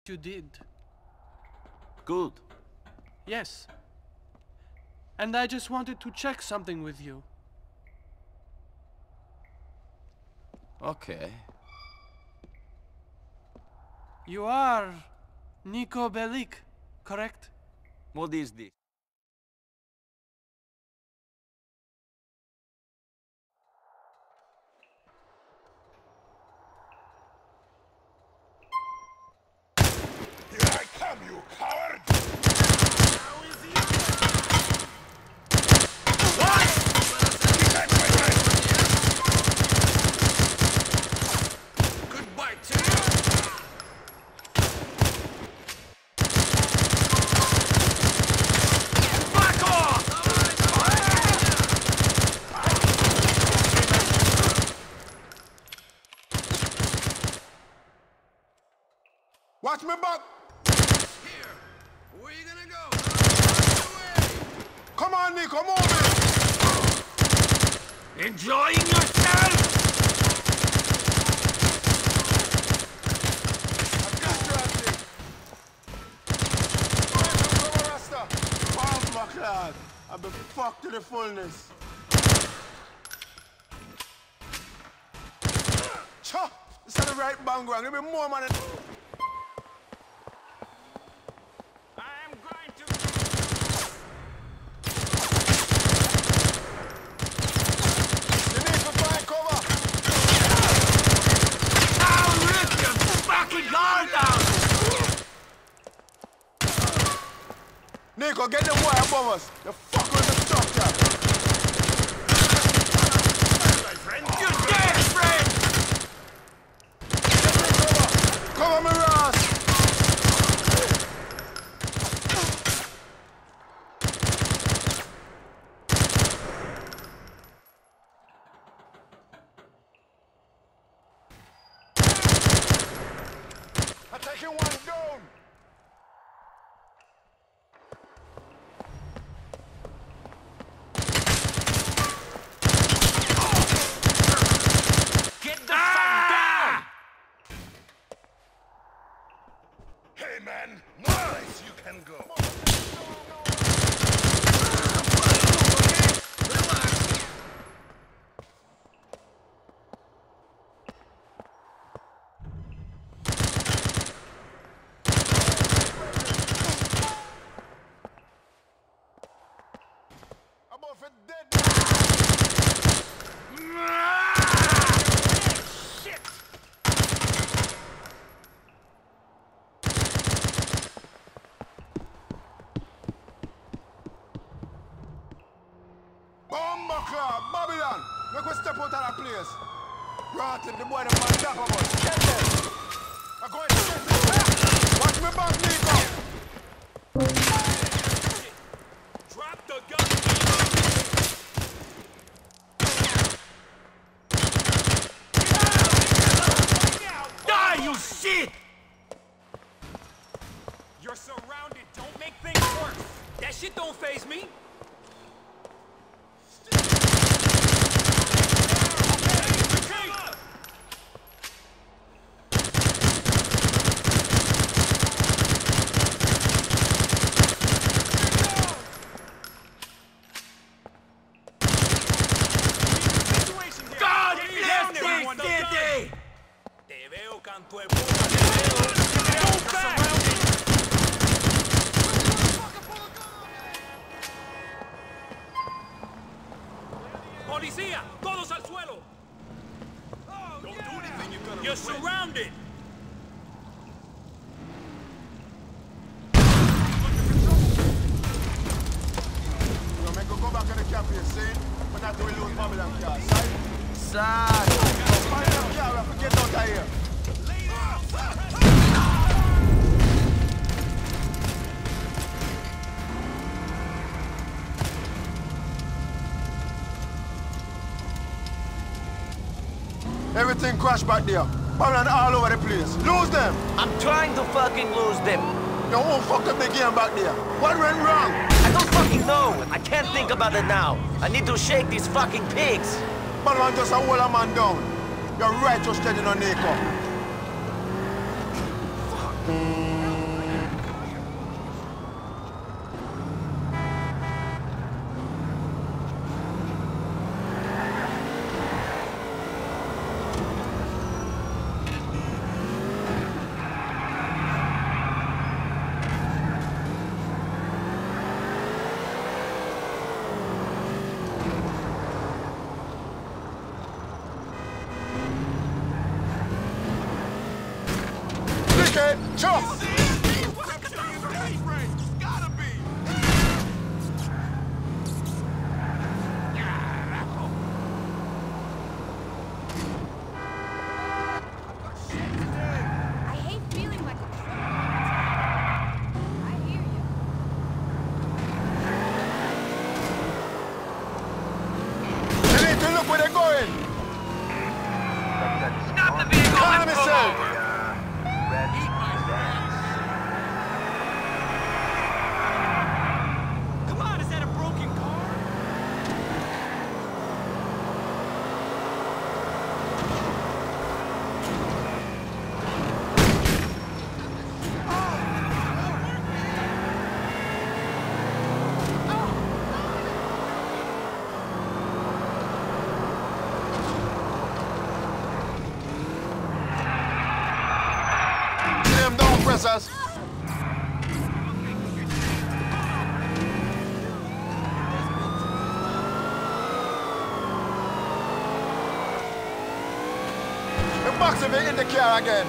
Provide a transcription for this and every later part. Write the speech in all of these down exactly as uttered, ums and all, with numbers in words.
you did. Good. Yes. And I just wanted to check something with you. Okay. You are Niko Bellic, correct? What is this? Here I come, you coward! How is he? What? That's my friend! Goodbye to you! Back off! Watch me back! Here! Where you gonna go? Come on, Niko, move it! Enjoying yourself? I got you, Andy. Come on, Rasta. Palm, my lad. I've been fucked to the fullness. Cha! This is the right bang wrong. Give me more money. I'm going to... You need to find cover. I'll rip your fucking guard out! Niko, get them boy above us. The fuck with the structure. My friend, you're dead, friend! Get me cover. Cover me, Ross. I'm taking one down. Get the fuck down! Hey, man. Nice, you can go. I'm off it dead. Shit! Bomba club, Babylon. Make we step out of that place. Rotten, the boy, the man, top of us. Get them. I'm going to get them. Watch me back, Niko. Drop the gun! Die, you shit! You're surrounded. Don't make things worse. That shit don't faze me. God bless this! Te veo, canto de puta, te veo. Move back! Policía, todos al suelo. Don't do anything, you're gonna You're surrounded. You make us go back to the cafe, see? But not to lose Babylon car, side? Sad. Find them car, we have to get out of here. Everything crashed back there. Babylon all over the place. Lose them. I'm trying to fucking lose them. You won't fuck up the game back there. What went wrong? I don't fucking know. I can't think about it now. I need to shake these fucking pigs. Babylon just a hold a man down. You're right to steady on Niko. Fuck. Sure. Gotta be. I hate feeling like a criminal. I hear you. You need to look where they're going. Stop the vehicle Calm and pull yourself. over. Come on, is that a broken car? Them down pressers. The box of it in the car again.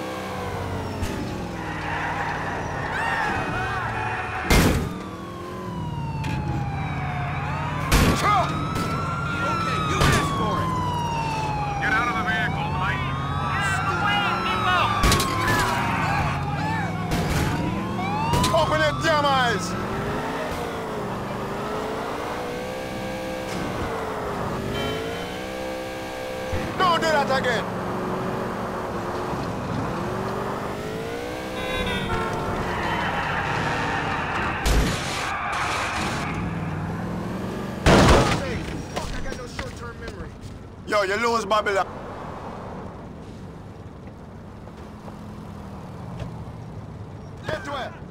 Sure. Okay, you asked for it. Get out of the vehicle, Mike. Open your damn eyes. Don't do that again. Yo, you lose Babylon. Get to it.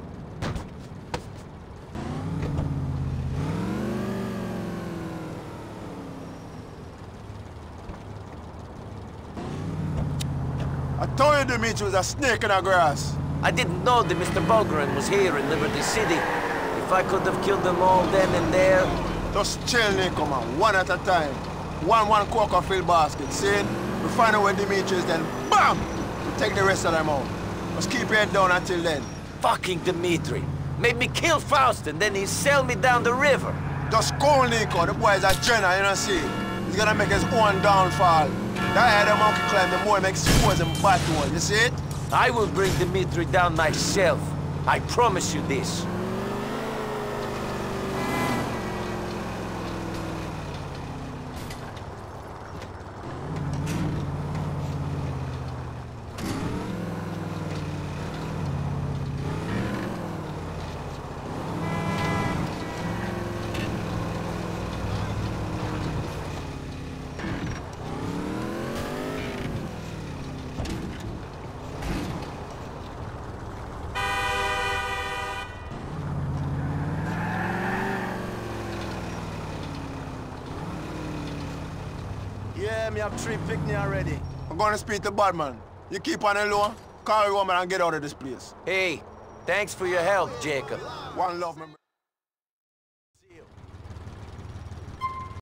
I told you Dimitri was a snake in the grass. I didn't know that Mister Bulgaren was here in Liberty City. If I could have killed them all then and there... Just chill, Nico, man. One at a time. One, one coca-filled basket. See it? We find out where Dimitri is, then BAM! We take the rest of them out. Just keep your head down until then. Fucking Dimitri. Made me kill Faust and then he sailed me down the river. Just go, Nico. The boy is a general, you know see? He's gonna make his own downfall. The higher the monkey climb, the more he makes scores and bad one. You see it? I will bring Dimitri down myself. I promise you this. Yeah, me have three picnic already. I'm gonna speak to Badman. You keep on the low, call your woman and get out of this place. Hey, thanks for your help, Jacob. One love, my